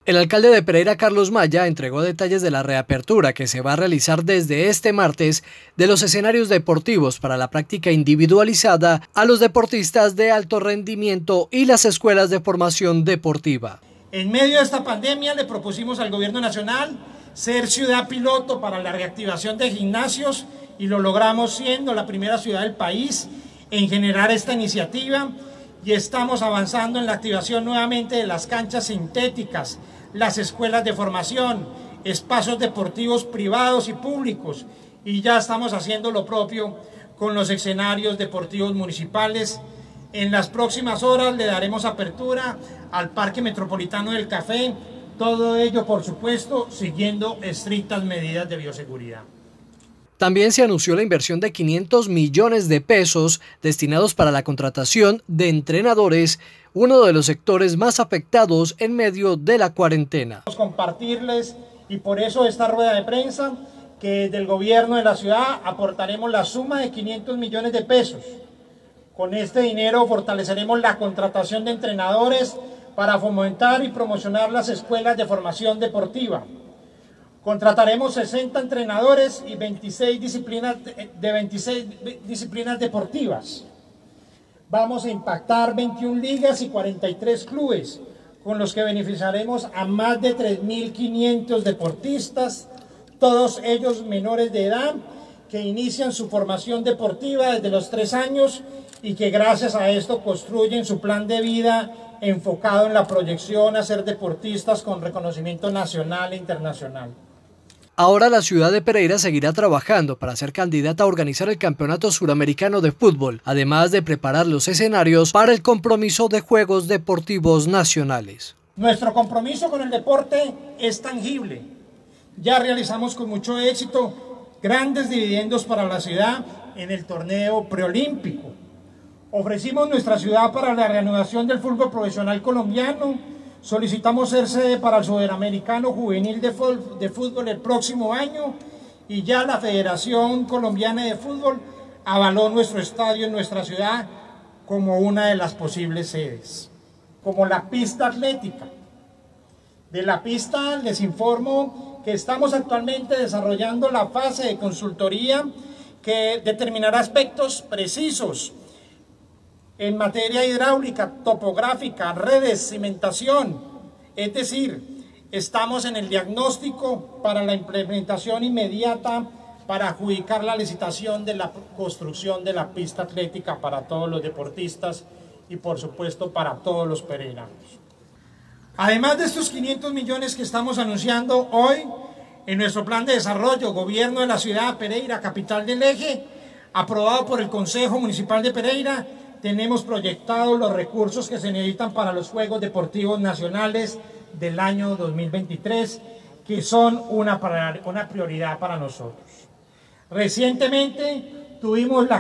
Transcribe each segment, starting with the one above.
El alcalde de Pereira, Carlos Maya, entregó detalles de la reapertura que se va a realizar desde este martes de los escenarios deportivos para la práctica individualizada a los deportistas de alto rendimiento y las escuelas de formación deportiva. En medio de esta pandemia le propusimos al gobierno nacional ser ciudad piloto para la reactivación de gimnasios y lo logramos siendo la primera ciudad del país en generar esta iniciativa y estamos avanzando en la activación nuevamente de las canchas sintéticas, las escuelas de formación, espacios deportivos privados y públicos, y ya estamos haciendo lo propio con los escenarios deportivos municipales. En las próximas horas le daremos apertura al Parque Metropolitano del Café, todo ello por supuesto siguiendo estrictas medidas de bioseguridad. También se anunció la inversión de 500 millones de pesos destinados para la contratación de entrenadores, uno de los sectores más afectados en medio de la cuarentena. Compartirles, y por eso esta rueda de prensa, que desde el gobierno de la ciudad aportaremos la suma de 500 millones de pesos. Con este dinero fortaleceremos la contratación de entrenadores para fomentar y promocionar las escuelas de formación deportiva. Contrataremos 60 entrenadores y 26 disciplinas deportivas. Vamos a impactar 21 ligas y 43 clubes, con los que beneficiaremos a más de 3.500 deportistas, todos ellos menores de edad, que inician su formación deportiva desde los 3 años y que gracias a esto construyen su plan de vida enfocado en la proyección a ser deportistas con reconocimiento nacional e internacional. Ahora la ciudad de Pereira seguirá trabajando para ser candidata a organizar el Campeonato Suramericano de Fútbol, además de preparar los escenarios para el compromiso de Juegos Deportivos Nacionales. Nuestro compromiso con el deporte es tangible. Ya realizamos con mucho éxito grandes dividendos para la ciudad en el torneo preolímpico. Ofrecimos nuestra ciudad para la reanudación del fútbol profesional colombiano. Solicitamos ser sede para el Sudamericano Juvenil de Fútbol el próximo año y ya la Federación Colombiana de Fútbol avaló nuestro estadio en nuestra ciudad como una de las posibles sedes. Como la pista atlética. De la pista les informo que estamos actualmente desarrollando la fase de consultoría que determinará aspectos precisos en materia hidráulica, topográfica, redes, cimentación. Es decir, estamos en el diagnóstico para la implementación inmediata para adjudicar la licitación de la construcción de la pista atlética para todos los deportistas y por supuesto para todos los pereiranos. Además de estos 500 millones que estamos anunciando hoy, en nuestro plan de desarrollo, gobierno de la ciudad de Pereira, capital del eje, aprobado por el Consejo Municipal de Pereira, tenemos proyectados los recursos que se necesitan para los Juegos Deportivos Nacionales del año 2023, que son una prioridad para nosotros. Recientemente tuvimos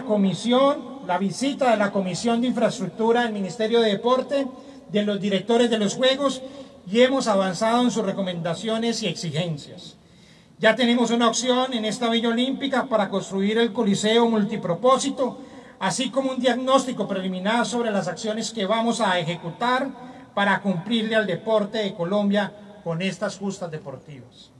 la visita de la Comisión de Infraestructura del Ministerio de Deporte, de los directores de los Juegos, y hemos avanzado en sus recomendaciones y exigencias. Ya tenemos una opción en esta Villa Olímpica para construir el Coliseo multipropósito, así como un diagnóstico preliminar sobre las acciones que vamos a ejecutar para cumplirle al deporte de Colombia con estas justas deportivas.